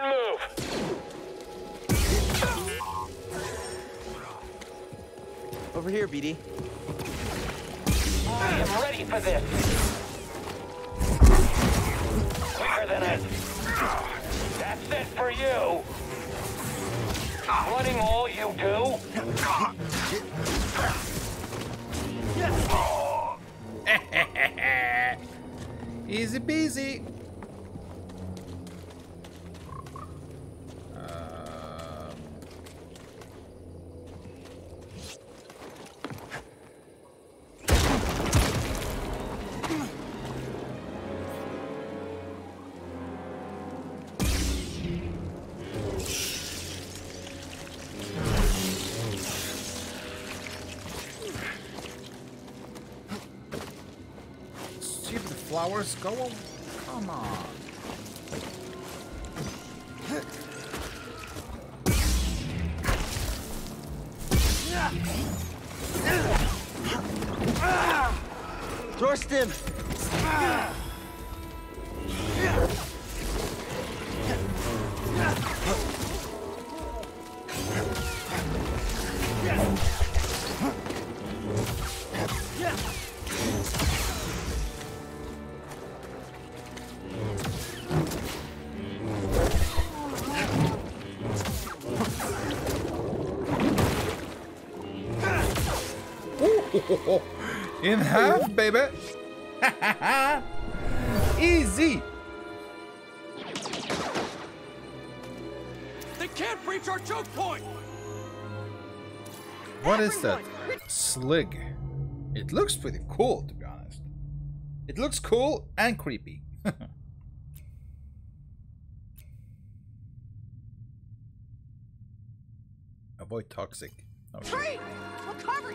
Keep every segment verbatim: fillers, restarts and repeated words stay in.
and move. Over here, B D. I am ready for this. Quicker than it. That's it for you. Running all you do. Easy peasy. Flowers go on. Come on. Thorsten! In half, baby. Easy. They can't breach our choke point. What is that? Slig. It looks pretty cool, to be honest. It looks cool and creepy. Avoid toxic. Okay. Tree, we'll cover you.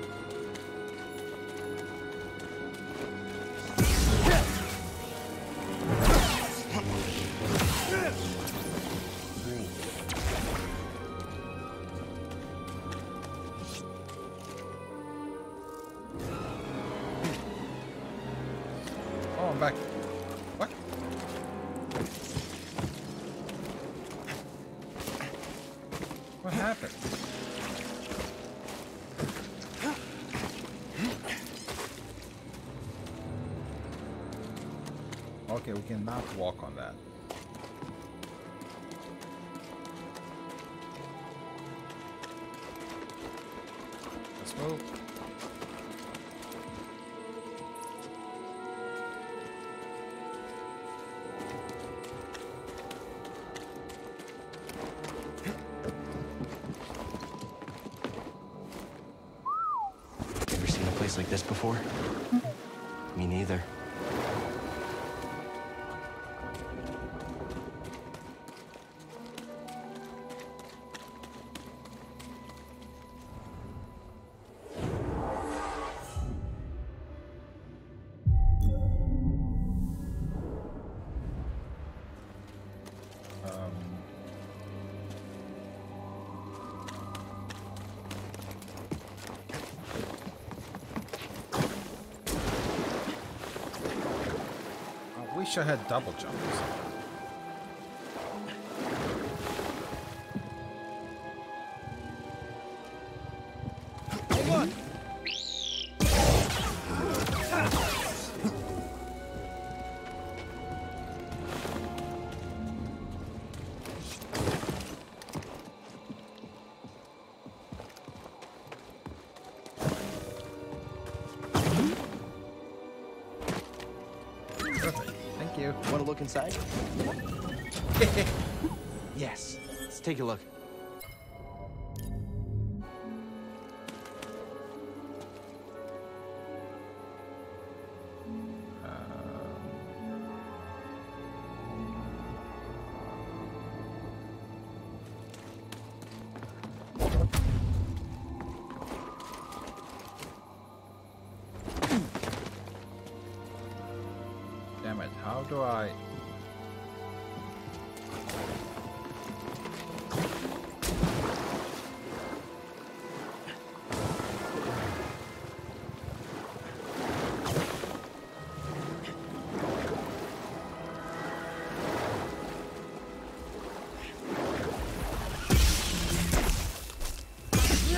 Oh, I'm back. What? What happened? Okay, we cannot walk on that. Let's move. Ever seen a place like this before? Me neither. I wish I had double jumps. Hold on. Thank you. Want to look inside? Yes. Let's take a look. Damn it, how do I...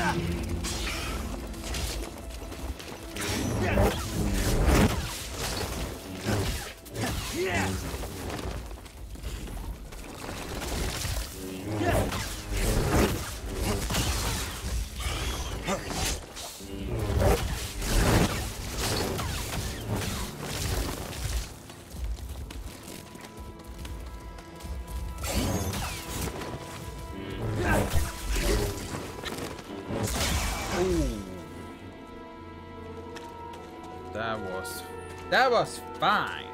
That was that was fine.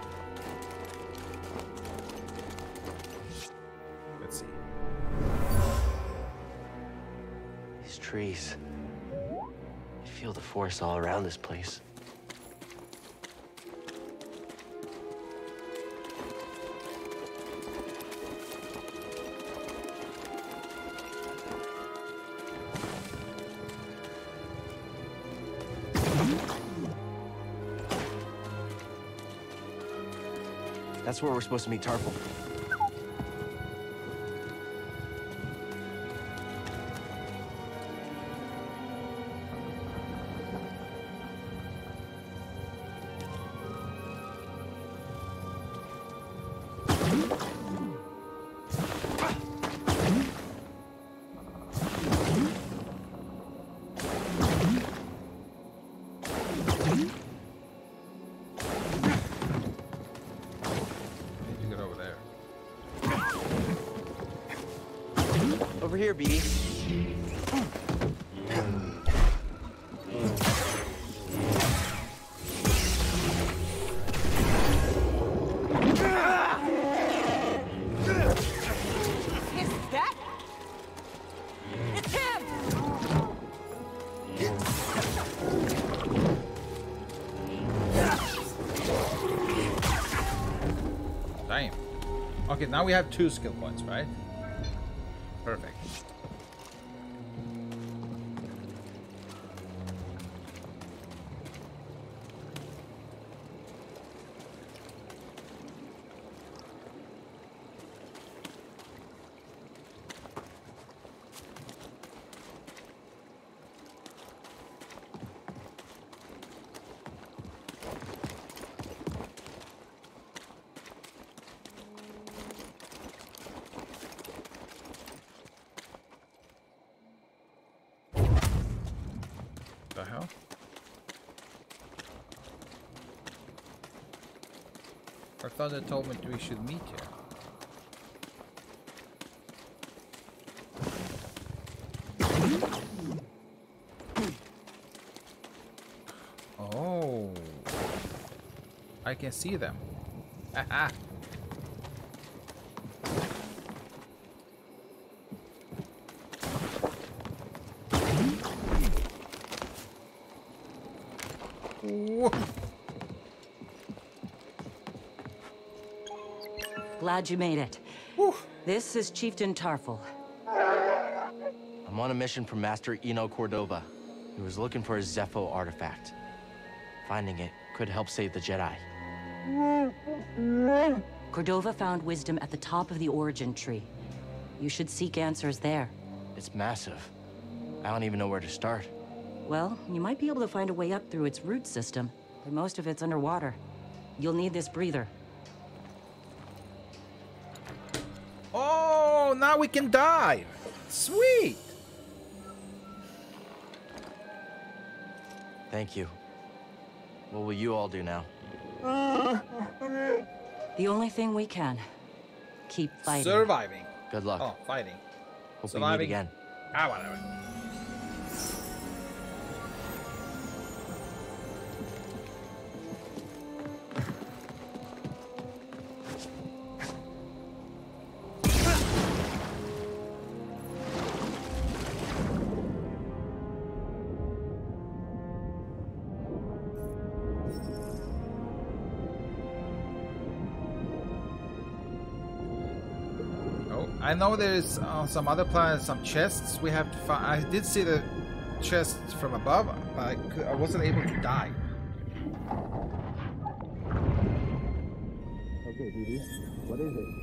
Let's see. These trees. I feel the force all around this place. That's where we're supposed to meet Tarful. Over here, B D. Is that? It's him! Damn. Okay, now we have two skill points, right? Perfect. The hell? I thought they told me we should meet here. Oh, I can see them. Haha. Glad you made it. Whew. This is Chieftain Tarful. I'm on a mission from Master Eno Cordova. He was looking for a Zepho artifact. Finding it could help save the Jedi. Cordova found wisdom at the top of the origin tree. You should seek answers there. It's massive. I don't even know where to start. Well, you might be able to find a way up through its root system, but most of it's underwater. You'll need this breather. Oh, now we can dive. Sweet. Thank you. What will you all do now? The only thing we can. Keep fighting. Surviving. Good luck. Oh, fighting. Hope surviving. we meet again. Ah, whatever. I know there's uh, some other planets, some chests we have to find. I did see the chests from above, but I, could, I wasn't able to dive. Okay, B D. What is it?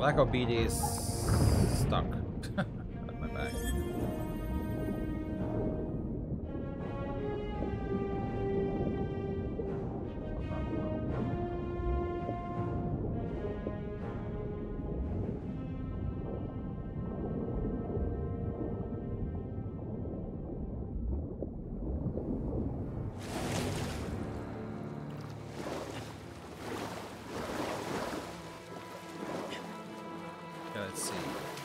like how B D is stuck at my back. Let's see.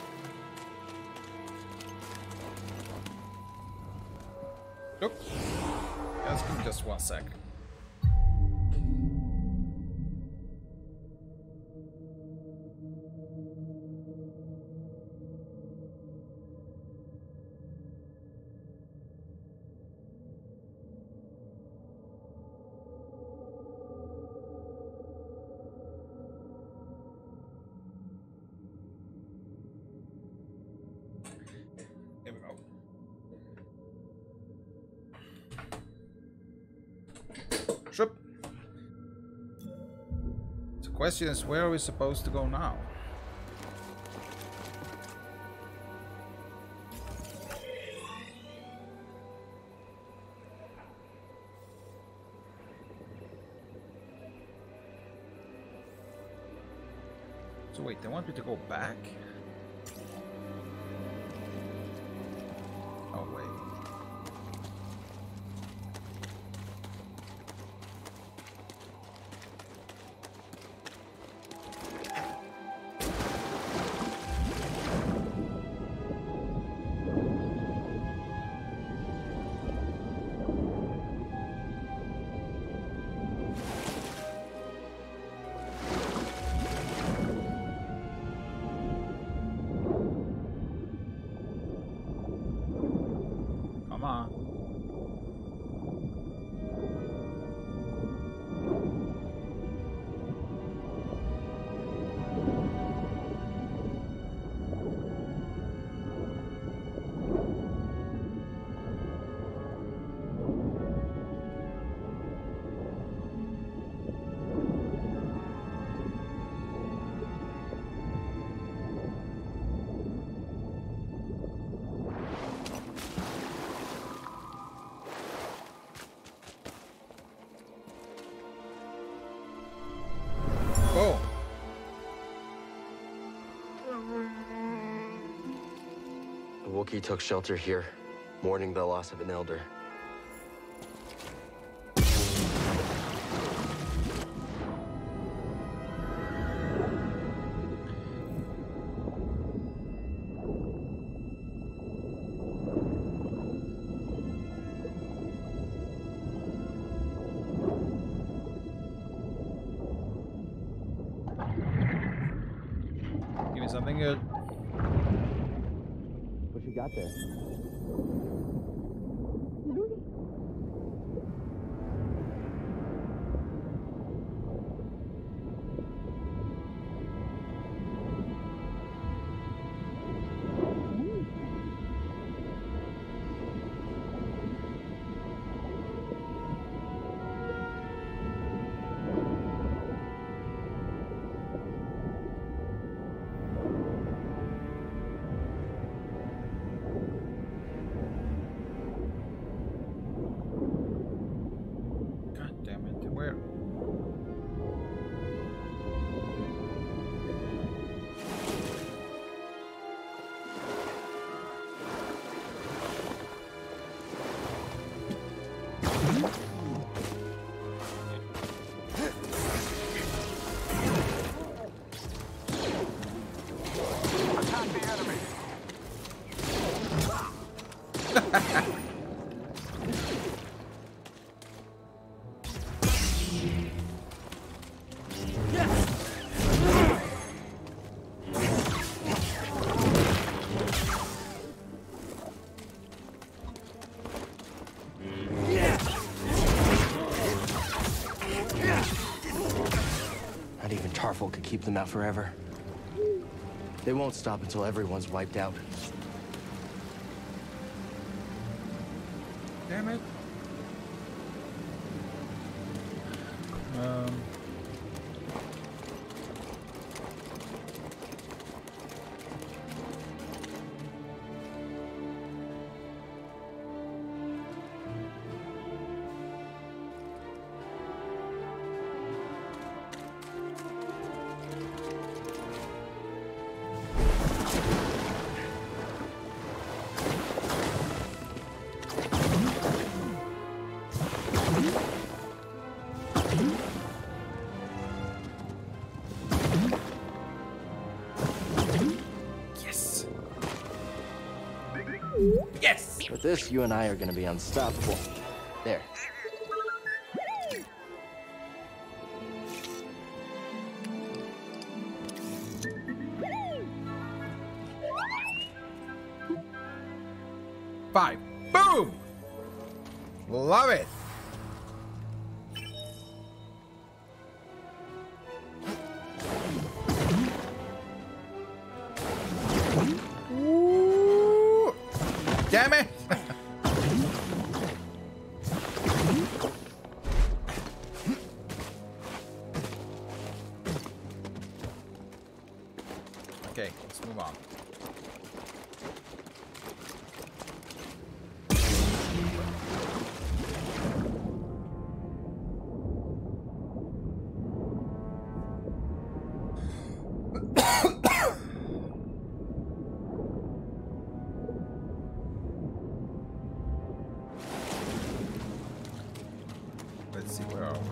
Nope. Just give me just one sec. There we go. Sure. The question is, where are we supposed to go now? So wait, they want me to go back? Oh wait. Come on. Oh. The Wookiee took shelter here, mourning the loss of an elder. Give me something good. What you got there? God damn it, where? Attack the enemy. Not even Tarful could keep them out forever. They won't stop until everyone's wiped out. Damn it. Um. Yes! With this, you and I are gonna be unstoppable. There. Five. Boom! Love it! Ooh. Damn it! Okay, let's move on. Let's see, where are we?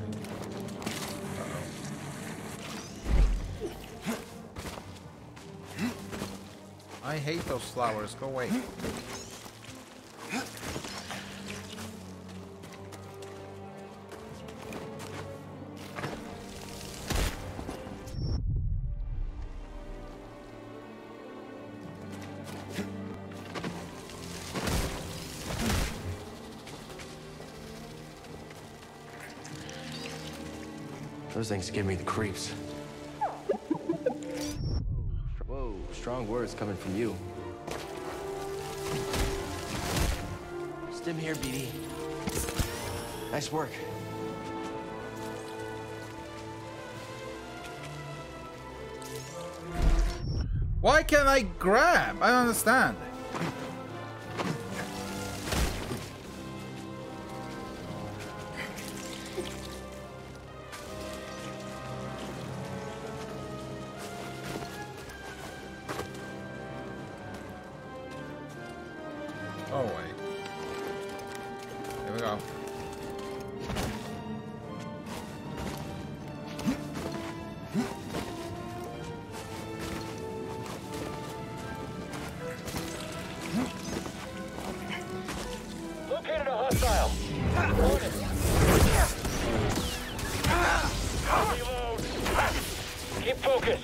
Uh-oh. I hate those flowers. Go away. Those things give me the creeps. Whoa, strong words coming from you. Stim here, B D. Nice work. Why can't I grab? I don't understand. Oh wait. Here we go. Located a hostile. On it. Reload. Keep focus.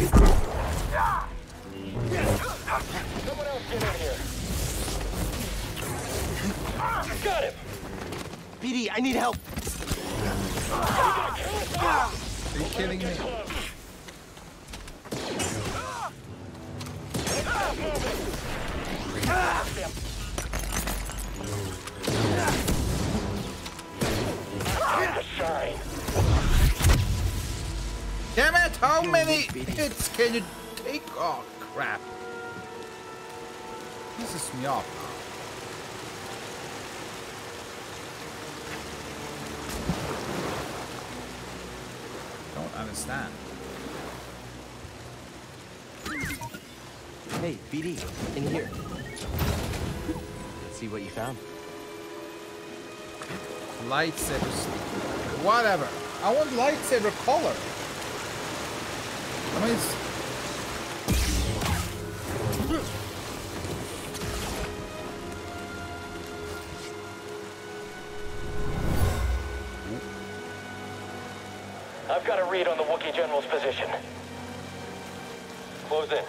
Someone else get in here. Got him. B D, I need help. Are you kidding me? Shine. Damn it! How many hits can you take? Oh crap! Pisses me off now. Don't understand. Hey, B D, in here. Let's see what you found. Lightsabers. Whatever. I want lightsaber color. I mean, it's... I've got a read on the Wookiee General's position. Close in.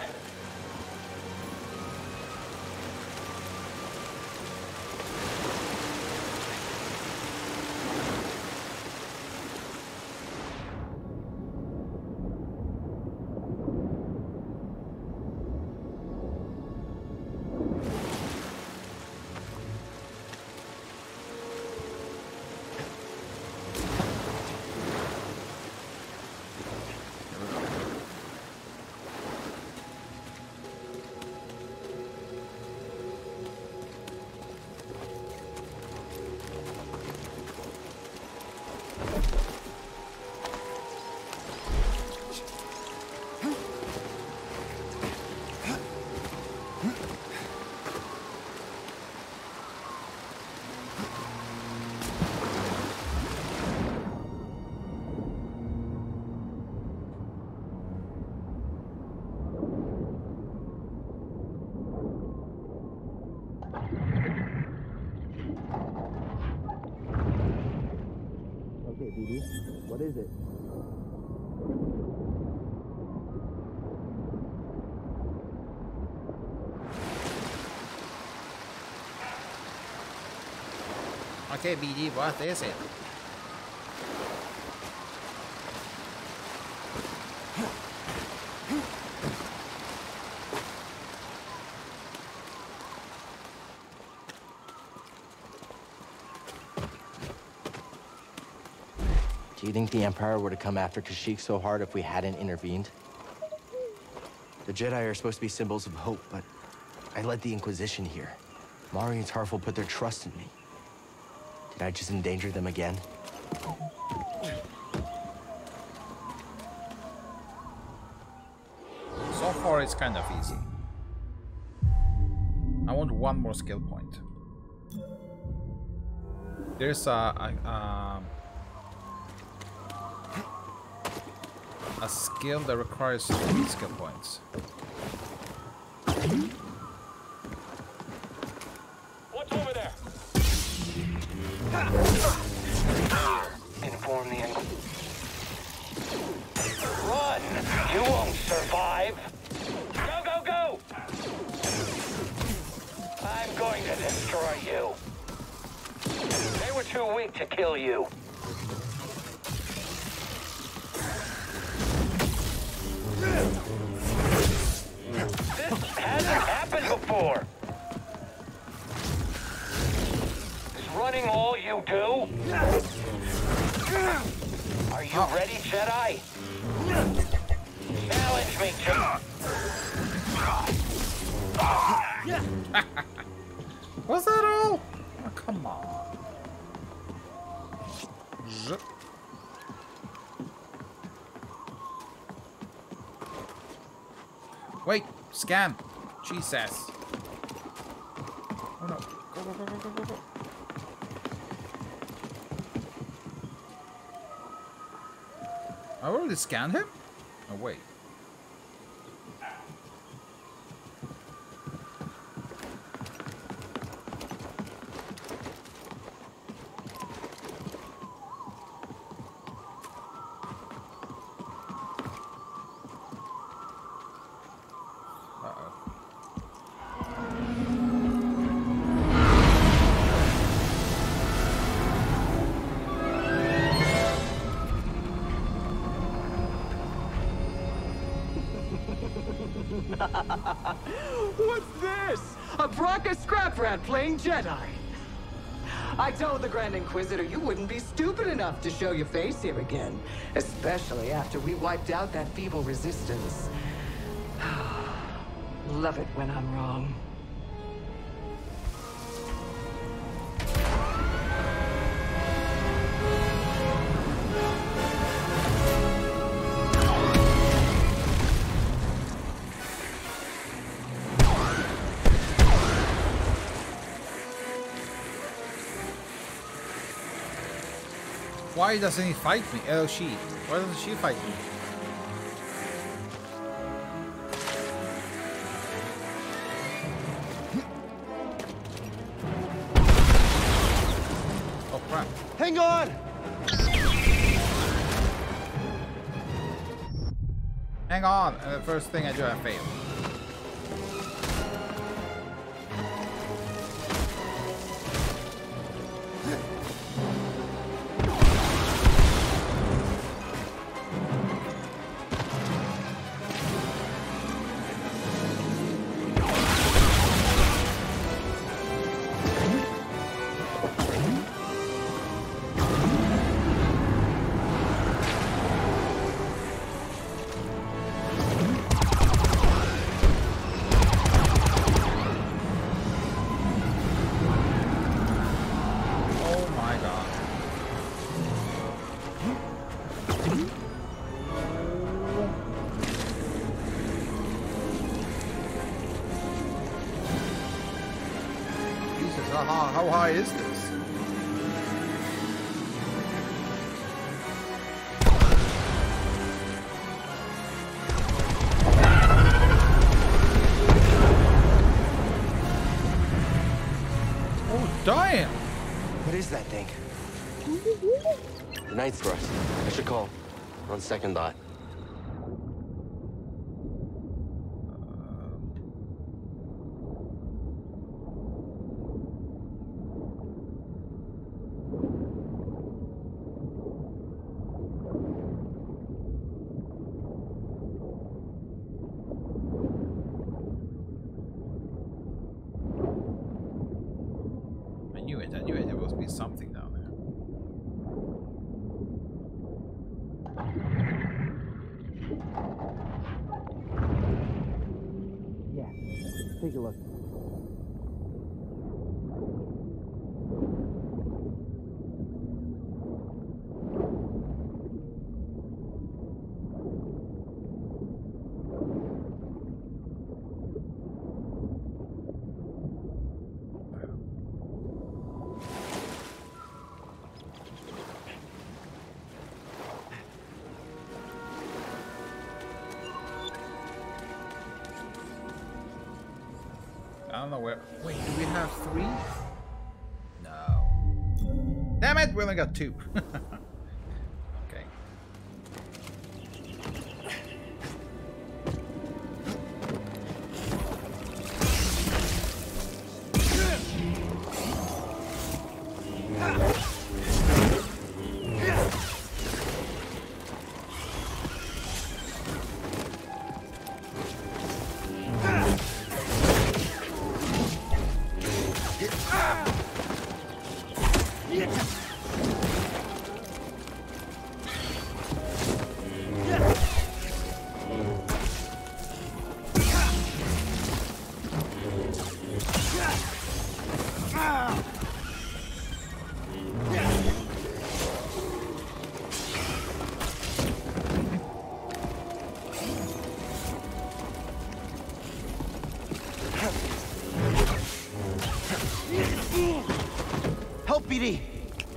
Okay, B D, what is it? Okay, B D, what is it? Do you think the Empire would have come after Kashyyyk so hard if we hadn't intervened? The Jedi are supposed to be symbols of hope, but I led the Inquisition here. Mari and Tarful put their trust in me. Did I just endanger them again? So far, it's kind of easy. I want one more skill point. There's a, a, a, a skill that requires three skill points. What's over there? Inform the Inquisitor. Run! You won't survive! Go, go, go! I'm going to destroy you. They were too weak to kill you. This hasn't happened before. Is running all you do? Are you ready, Jedi? Challenge me to... Was that all? Oh, come on. Zip. Wait, scan. Jesus. Oh no. Go, go, go, go, go, go, go. I already scanned him? Oh, wait. What's this? A Bronca scrap rat playing Jedi. I told the Grand Inquisitor you wouldn't be stupid enough to show your face here again, especially after we wiped out that feeble resistance. Love it when I'm wrong. Why doesn't he fight me? Oh, she. Why doesn't she fight me? Oh, crap. Hang on! Hang on. And the first thing I do, I fail. How high is this? Oh, damn! What is that thing? The Knight's Thrust. I should call. On second thought. I knew it, I knew it. There must be something down there. Yeah, take a look. I don't know where. Wait, do we have three? No. Damn it, we only got two. Okay. Help, B D!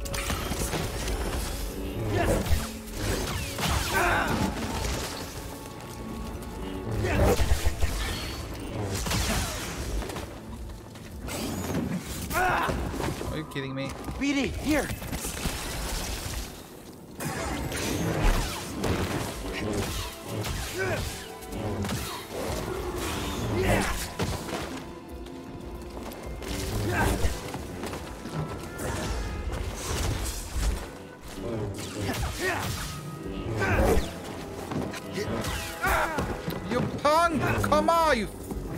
Are you kidding me? B D, here! You punk! Come on, you.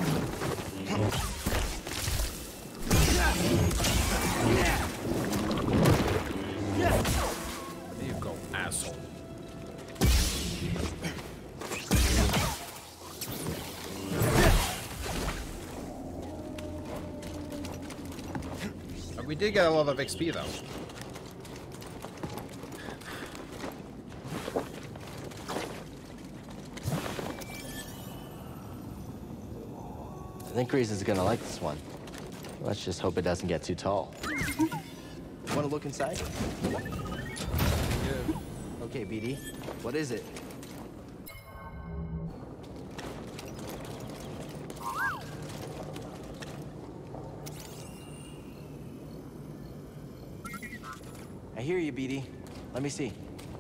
There you go, asshole. But we did get a lot of X P though. I think Grease is gonna like this one. Let's just hope it doesn't get too tall. Want to look inside? Yeah. Okay, B D. What is it? I hear you, B D. Let me see.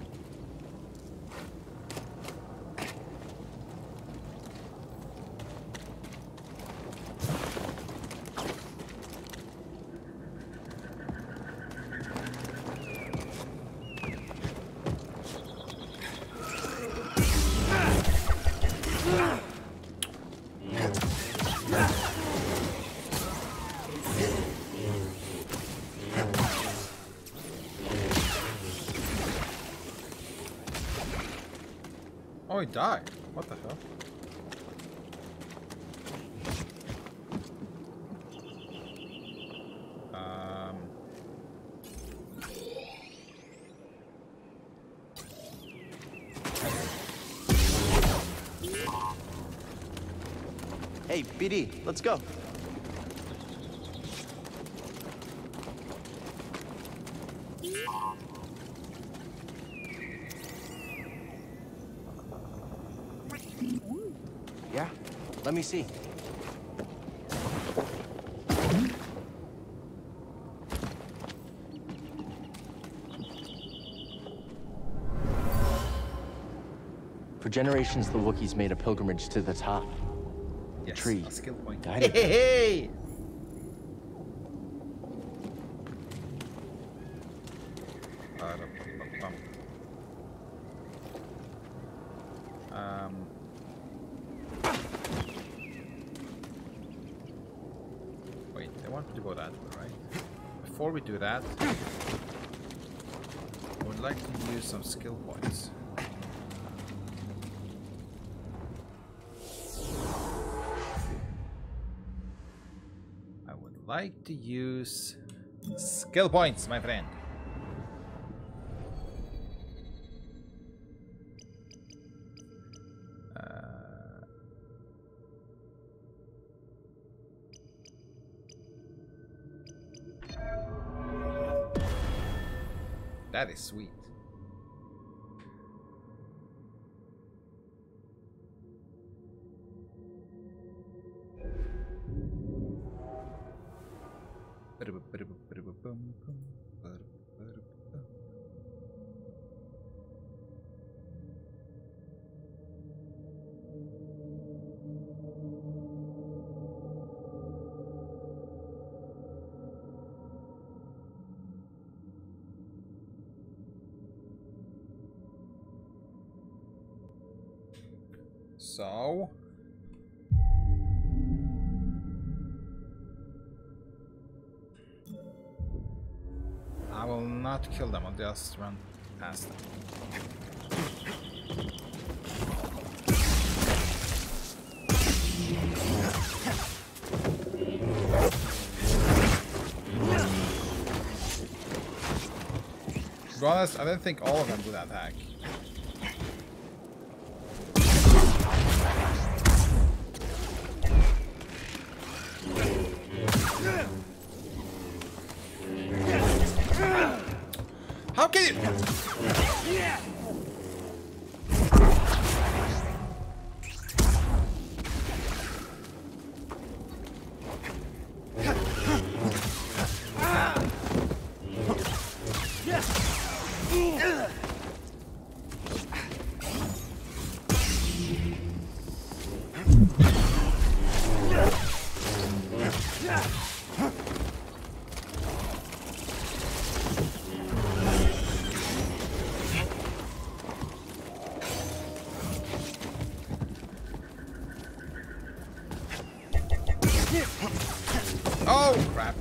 Oh, he died. What the hell? Um. Hey, B D, let's go. Yeah, let me see. For generations, the Wookiees made a pilgrimage to the top. Yes, Tree. a skill point. Guided Hey, hey, hey! Um. Wait, I want to go that way, right? Before we do that, I would like to use some skill points. I would like to use skill points, my friend. That is sweet. So I will not kill them, I'll just run past them. To be honest, I don't think all of them would attack. How can you? Oh crap.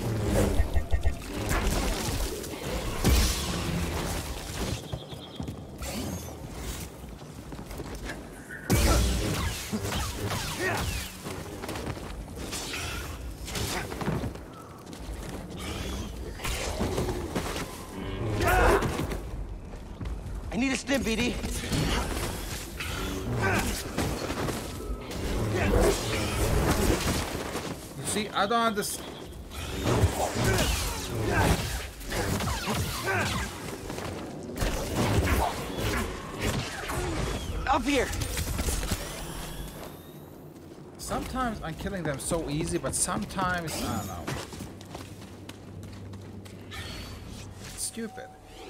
I need a stim, B D. See, I don't understand. Up here. Sometimes I'm killing them so easy, but sometimes I don't know. It's stupid.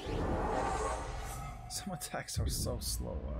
Some attacks are so slow. Uh...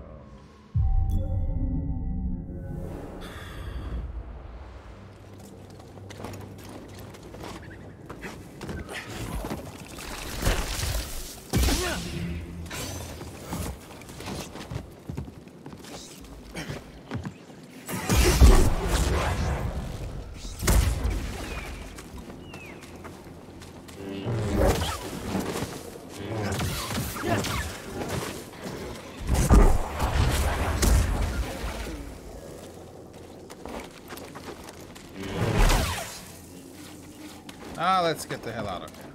Ah, let's get the hell out of here.